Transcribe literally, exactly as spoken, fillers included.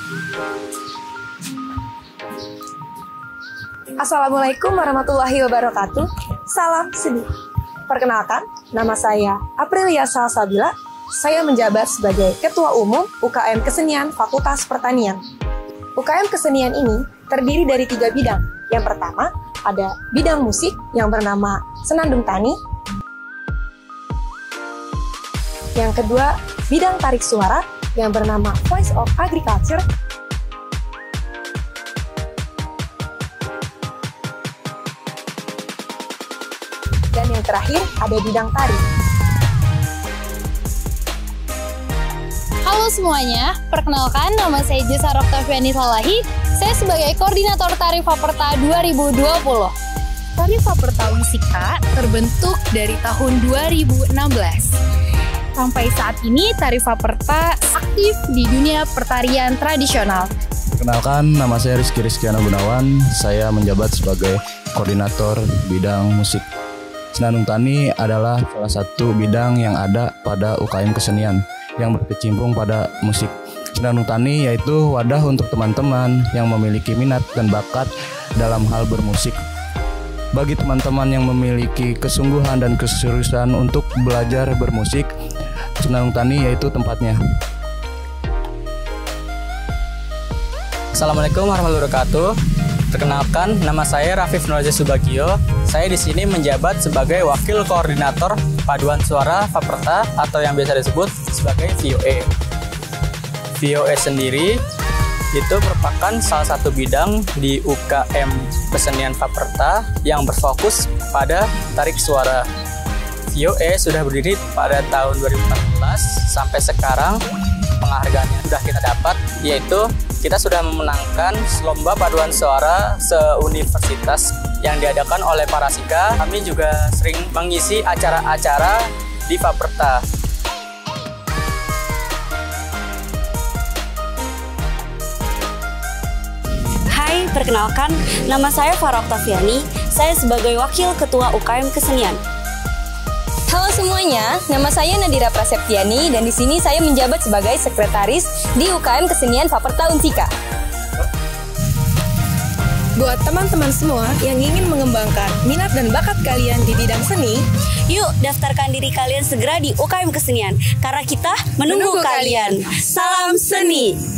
Assalamualaikum warahmatullahi wabarakatuh. Salam seni. Perkenalkan, nama saya Aprilia Salsabila. Saya menjabat sebagai Ketua Umum U K M Kesenian Fakultas Pertanian. U K M Kesenian ini terdiri dari tiga bidang. Yang pertama, ada bidang musik yang bernama Senandung Tani. Yang kedua, bidang tarik suara yang bernama Voice of Agriculture. Dan yang terakhir, ada bidang tari. Halo semuanya, perkenalkan nama saya Jesa Roktaviani Salahi. Saya sebagai Koordinator Tari Faperta dua ribu dua puluh. Tari Faperta Wisika terbentuk dari tahun dua ribu enam belas. Sampai saat ini, Tari Faperta aktif di dunia pertarian tradisional. Perkenalkan, nama saya Rizky Rizkyana Gunawan. Saya menjabat sebagai Koordinator Bidang Musik. Senandung Tani adalah salah satu bidang yang ada pada U K M Kesenian yang berkecimpung pada musik. Senandung Tani yaitu wadah untuk teman-teman yang memiliki minat dan bakat dalam hal bermusik. Bagi teman-teman yang memiliki kesungguhan dan keseriusan untuk belajar bermusik, Senandung Tani yaitu tempatnya. Assalamualaikum warahmatullahi wabarakatuh. Perkenalkan, nama saya Rafif Nurhaji Subagio. Saya di sini menjabat sebagai Wakil Koordinator Paduan Suara Faperta atau yang biasa disebut sebagai V O E. V O E sendiri itu merupakan salah satu bidang di U K M Kesenian Faperta yang berfokus pada tarik suara. V O E sudah berdiri pada tahun dua ribu empat belas sampai sekarang. Penghargaan yang sudah kita dapat yaitu kita sudah memenangkan lomba paduan suara se-universitas yang diadakan oleh Parasika. Kami juga sering mengisi acara-acara di Faperta. Hai, perkenalkan, nama saya Farah Oktaviani. Saya sebagai Wakil Ketua U K M Kesenian. Halo semuanya, nama saya Nadira Prasetyanti dan di sini saya menjabat sebagai Sekretaris di U K M Kesenian Faperta Unsika. Buat teman-teman semua yang ingin mengembangkan minat dan bakat kalian di bidang seni, Yuk, daftarkan diri kalian segera di U K M Kesenian, karena kita menunggu, Menunggu kalian. kalian. Salam seni!